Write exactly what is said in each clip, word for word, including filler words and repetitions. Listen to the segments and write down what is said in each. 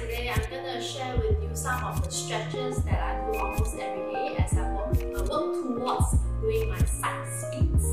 Today I'm going to share with you some of the stretches that I do almost every day as I work, uh, work towards doing my side splits.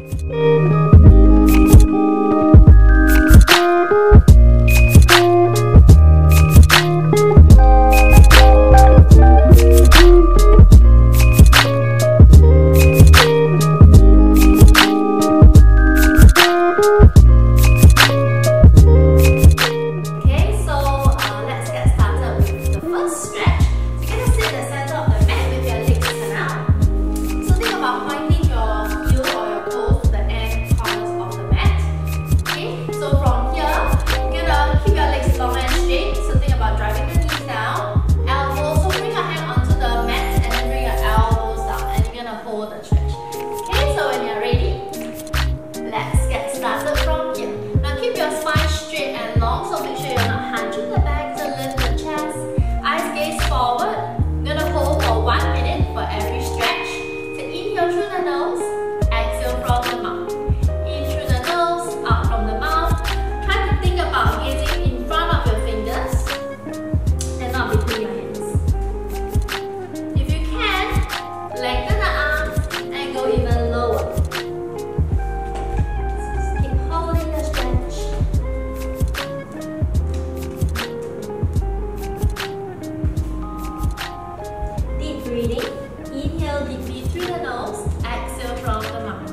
Breathing. Inhale deeply through the nose, exhale from the mouth.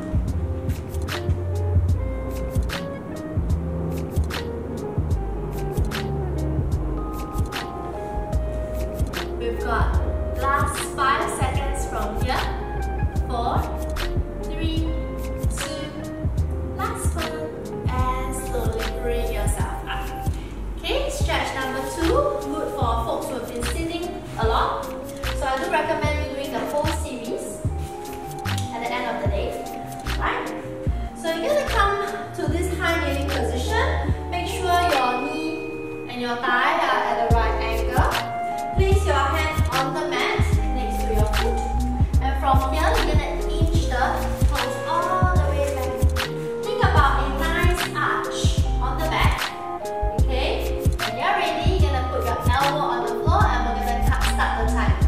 We've got last five seconds from here. Four, three, two, last one, and slowly bring yourself up. Okay, stretch number two, good for folks who have been sitting a lot. So I do recommend you doing the whole series at the end of the day, right? So you're going to come to this high kneeling position. Make sure your knee and your thigh are at the right angle. Place your hand on the mat next to your foot. And from here, you're going to inch the toes all the way back. Think about a nice arch on the back. Okay? When you're ready, you're going to put your elbow on the floor and we're going to start the time.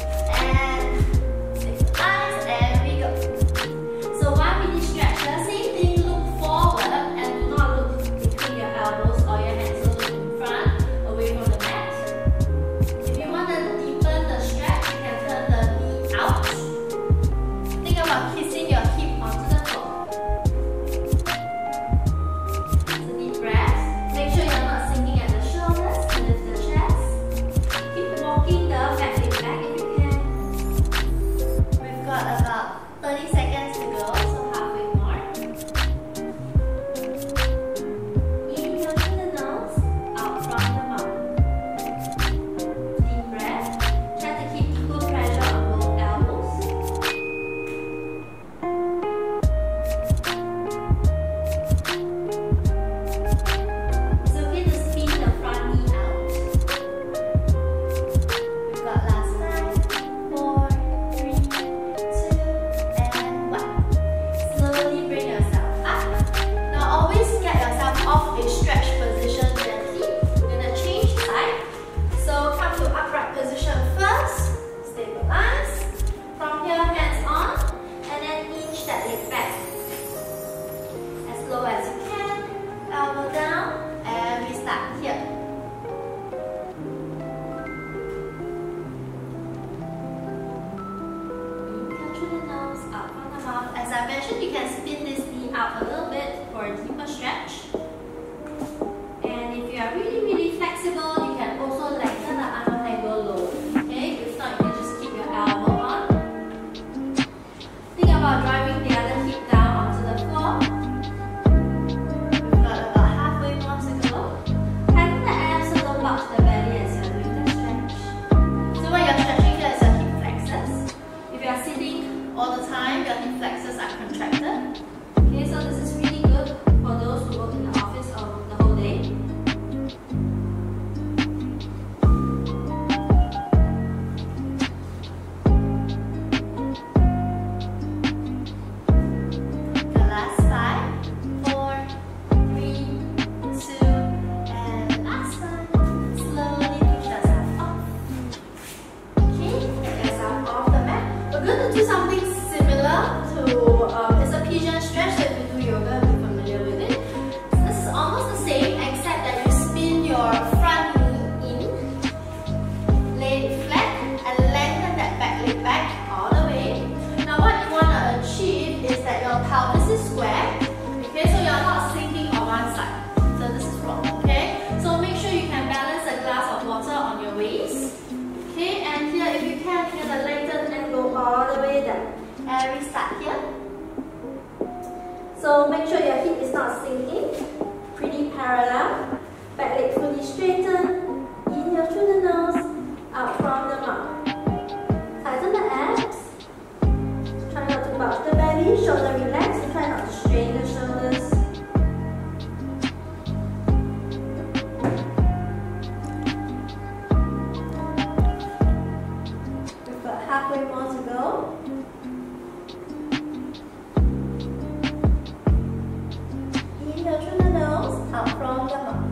As I mentioned, you can spin this knee out a little bit for a deeper stretch. And if you are really, really flexible, you can also lengthen the arm and go low. Okay? If not, you can just keep your elbow on. Think about driving the other hip down onto the floor. We've got about halfway more to go. Tighten the abs so don't bulge the belly as you're doing the stretch. So when you're stretching, here is your hip flexors. If you are sitting all the time, your hip flexors are contracted. Okay, so this is And we start here. So make sure your hip is not sinking. Pretty parallel. Back leg fully straighten. Inhale through the nose, out from the mouth. Tighten the abs. Try not to bulge the belly. Shoulder relax. And try not to strain the shoulders. We've got halfway more to go. Inhale through the nose, out from the mouth.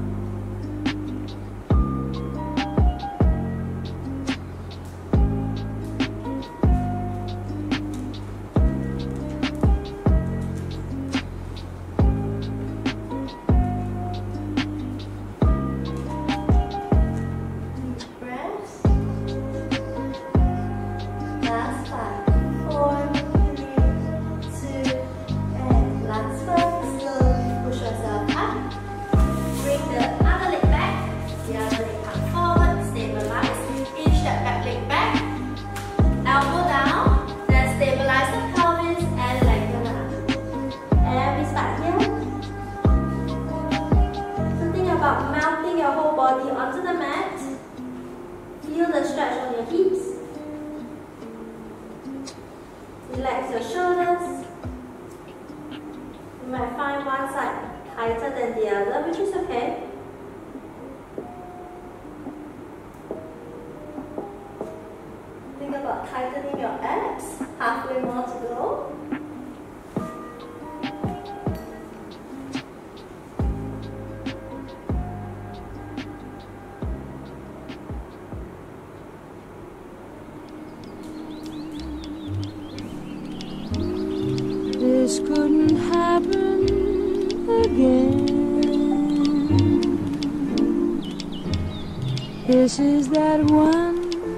Mounting your whole body onto the mat. Feel the stretch on your hips. Relax your shoulders. You might find one side tighter than the other, which is okay. Think about tightening your abs. Halfway more to go. This couldn't happen again. This is that one.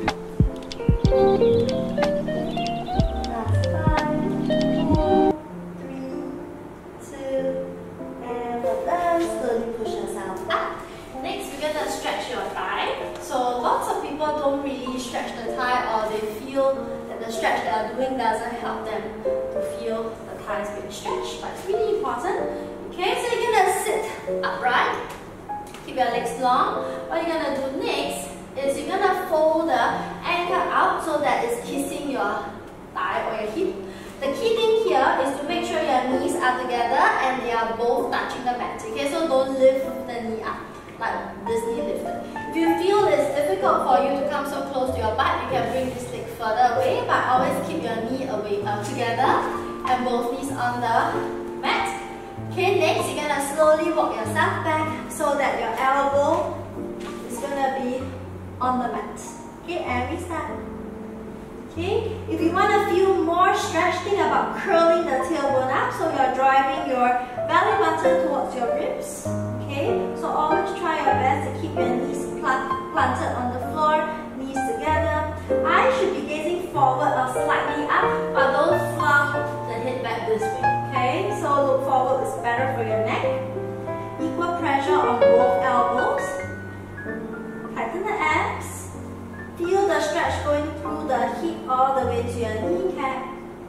That's five, four, three, two, and we're done. Slowly push yourself up. Next, we're gonna stretch your thigh. So lots of people don't really stretch the thigh, or they feel that the stretch they are doing doesn't help them to feel the thighs being stretched, but it's really important. Okay, so you're gonna sit upright, keep your legs long. What you're gonna do next is you're gonna fold the ankle out so that it's kissing your thigh or your hip. The key thing here is to make sure your knees are together and they are both touching the mat. Okay, so don't lift the knee up like this knee lifted. If you feel it's difficult for you to come so close to your butt, you can bring this leg further away, but always keep your knee away uh, together and both knees on the mat. Okay, next you're gonna slowly walk yourself back so that your elbow is gonna be on the mat. Okay, and we start. Okay, if you want to feel more stretch, think about curling the tailbone up so you're driving your belly button towards your ribs. Okay, so always try your best to keep your knees plant, planted on the floor, knees together. Eyes should be gazing forward or slightly up, but don't flung the head back this way. Okay, so look forward is better for your neck. Equal pressure on both elbows. Tighten the abs. Feel the stretch going through the hip all the way to your kneecap.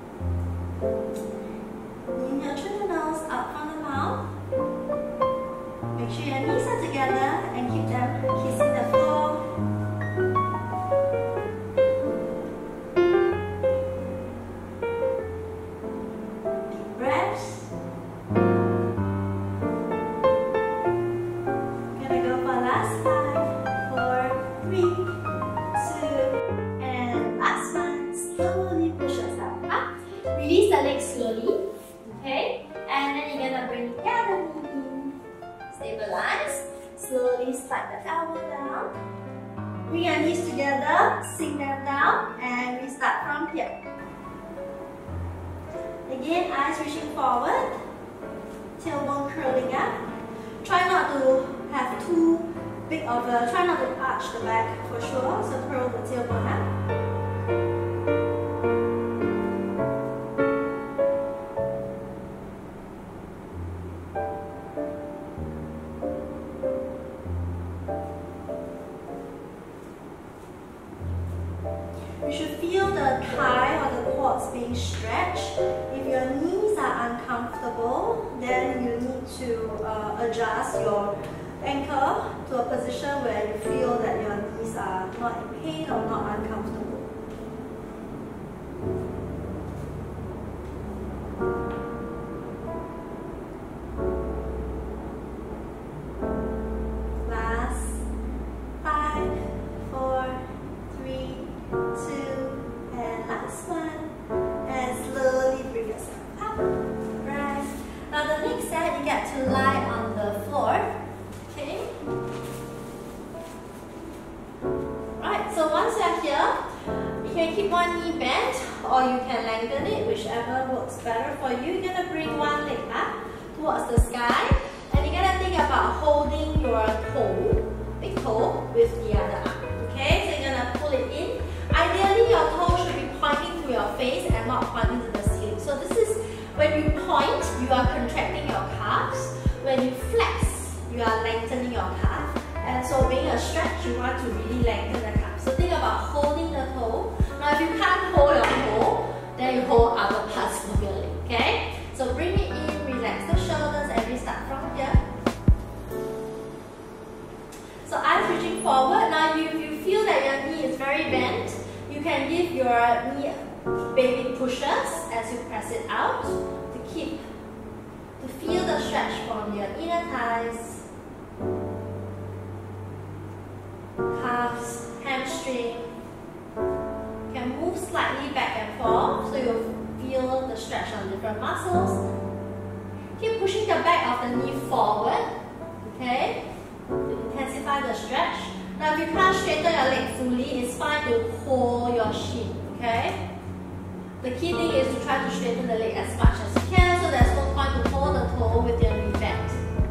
Inhale through the nose, out from the mouth. Make sure your knees are together and keep them kissing the floor. Deep breaths. Gonna go for last five, four, three, two, and last one. Slowly push yourself up. Release the legs slowly. Okay? And then you're gonna bring the other knee in. Stabilize. Slowly slide the elbow down. Bring your knees together, sink them down, and we start from here. Again, eyes reaching forward, tailbone curling up. Try not to have too big of a, try not to arch the back for sure, so curl the tailbone up. You should feel the thigh or the quad towards being stretched. If your knees are uncomfortable, then you need to uh, adjust your ankle to a position where you feel that your knees are not in pain or not uncomfortable. Or you can lengthen it, whichever works better for you. You're gonna bring one leg up towards the sky, and you're gonna think about holding your toe, big toe, with the other arm. Okay, so you're gonna pull it in. Ideally, your toe should be pointing to your face and not pointing to the ceiling. So this is when you point, you are contracting your calves. When you flex, you are lengthening your calf. And so, being a stretch, you want to really lengthen the calf. So think about holding the toe. Now, if you can't hold your toe, then you hold other parts of your leg, okay? So bring it in, relax the shoulders, and we start from here. So eyes reaching forward. Now, if you feel that your knee is very bent, you can give your knee baby pushes as you press it out to keep, to feel the stretch from your inner thighs, calves, hamstring. Can move slightly back and forth so you'll feel the stretch on different muscles. Keep pushing the back of the knee forward, okay, to intensify the stretch. Now if you can't straighten your leg fully, it's fine to hold your shin, okay? The key thing is to try to straighten the leg as much as you can, so there's no point to hold the toe with your knee bent.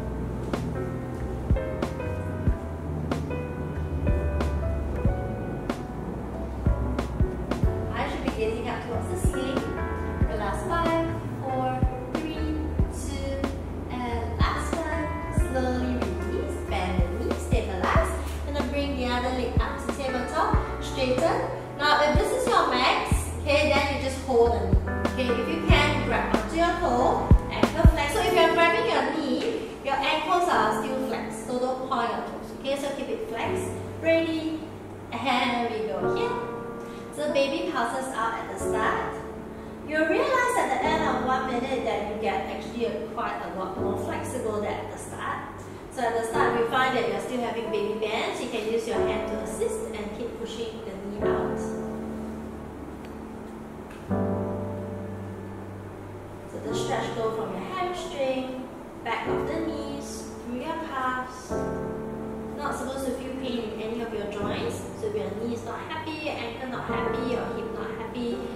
Gazing up towards the ceiling. The last five, four, three, two, and last one. Slowly release, bend the knee, stabilize. And then bring the other leg up to tabletop, straighten. Now, if this is your max, okay, then you just hold the knee. Okay, if you can, grab onto your toe, ankle flex. So if you're grabbing your knee, your ankles are still flexed, so don't point your toes. Okay, so keep it flexed. Ready, and we go here. So baby pulses out at the start. You'll realize at the end of one minute that you get actually a, quite a lot more flexible than at the start. So at the start, we find that you're still having baby bends. You can use your hand to assist and keep pushing the knee out. So the stretch goes from your hamstring, back of the knees, through your calves. Not supposed to feel pain in any of your joints. So if your knee is not happy, your ankle not happy, your hip not happy,